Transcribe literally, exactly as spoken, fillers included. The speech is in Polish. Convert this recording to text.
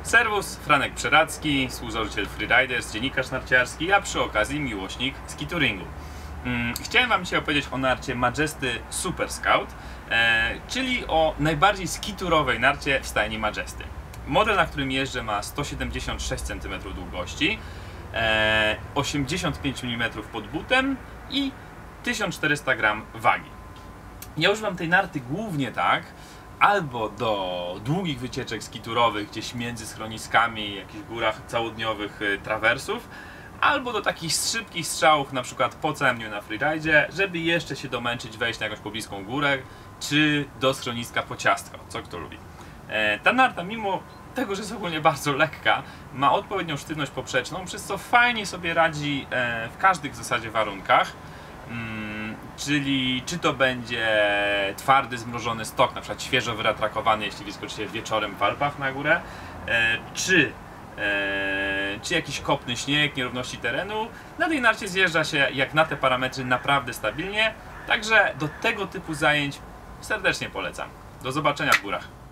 Serwus, Franek Przeradzki, współzałożyciel Freeriders, dziennikarz narciarski, a przy okazji miłośnik skituringu. Chciałem Wam dzisiaj opowiedzieć o narcie Majesty Super Scout, e, czyli o najbardziej skiturowej narcie w stajni Majesty. Model, na którym jeżdżę, ma sto siedemdziesiąt sześć centymetrów długości, e, osiemdziesiąt pięć milimetrów pod butem i tysiąc czterysta gramów wagi. Ja używam tej narty głównie tak, albo do długich wycieczek skiturowych, gdzieś między schroniskami, jakichś górach całodniowych trawersów, albo do takich szybkich strzałów, na przykład po całym dniu na freeridzie, żeby jeszcze się domęczyć, wejść na jakąś pobliską górę, czy do schroniska po ciastko, co kto lubi. E, ta narta, mimo tego, że jest ogólnie bardzo lekka, ma odpowiednią sztywność poprzeczną, przez co fajnie sobie radzi e, w każdych w zasadzie warunkach. Hmm, czyli czy to będzie twardy, zmrożony stok, na przykład świeżo wyratrakowany, jeśli wyskoczycie wieczorem w Alpach na górę, e, czy, e, czy jakiś kopny śnieg, nierówności terenu. Na tej narcie zjeżdża się jak na te parametry naprawdę stabilnie, także do tego typu zajęć serdecznie polecam. Do zobaczenia w górach.